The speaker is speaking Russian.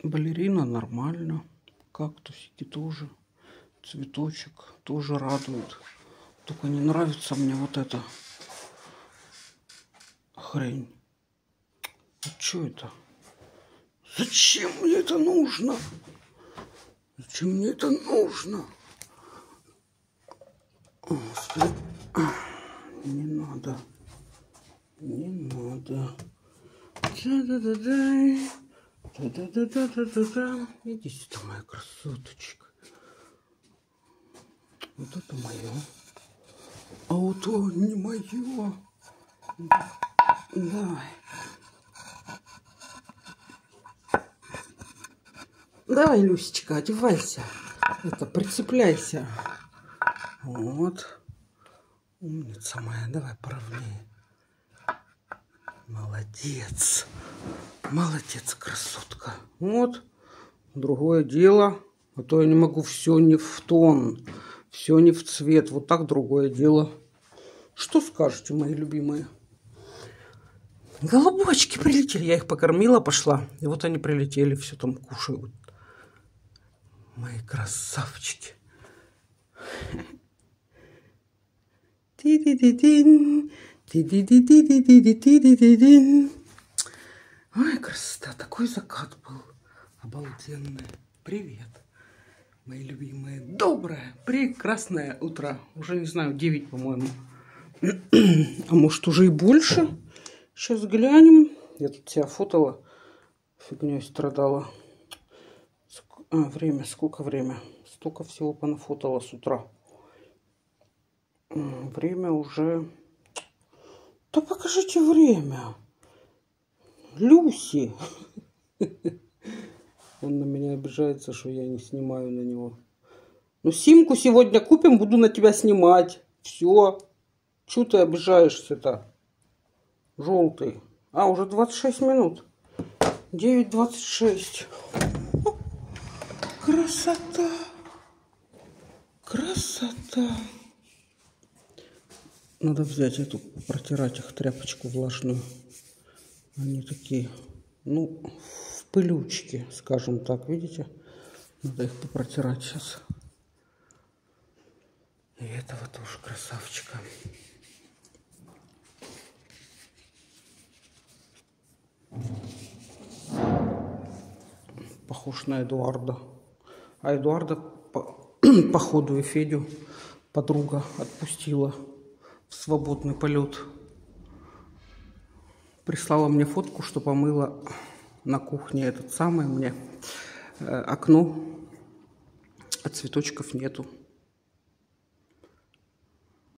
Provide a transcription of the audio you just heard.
Балерина нормально. Кактусики тоже. Цветочек тоже радует. Только не нравится мне вот эта хрень. А что это? Зачем мне это нужно? Зачем мне это нужно? Господи. Не надо. Не надо. Да-да-да-да. Да-да-да-да-да-да. Иди сюда, моя красоточка. Вот это мое. А вот то не мое. Давай. Давай, Люсечка, одевайся. Это, прицепляйся. Вот. Умница моя. Давай поровнее. Молодец. Молодец, красотка. Вот. Другое дело. А то я не могу, все не в тон. Все не в цвет. Вот так другое дело. Что скажете, мои любимые? Голубочки прилетели. Я их покормила, пошла. И вот они прилетели, все там кушают. Мои красавчики. Ой, красота. Такой закат был. Обалденный. Привет, мои любимые. Доброе, прекрасное утро. Уже, не знаю, 9, по-моему. А может, уже и больше? Сейчас глянем. Я тут себя фотала. Фигней страдала. Время. Сколько время? Столько всего понафотала с утра. Время уже... Да покажите время. Люси. Он на меня обижается, что я не снимаю на него. Ну, симку сегодня купим, буду на тебя снимать. Все. Чего ты обижаешься-то? Желтый. А, уже 26 минут. 9:26. Красота. Красота. Надо взять эту, протирать их, тряпочку влажную. Они такие, ну, в пылючке, скажем так, видите? Надо их попротирать сейчас. И этого тоже красавчика. Похож на Эдуарда. А Эдуарда, походу, и Федю подруга отпустила в свободный полет. Прислала мне фотку, что помыла на кухне этот самый мне окно, а цветочков нету.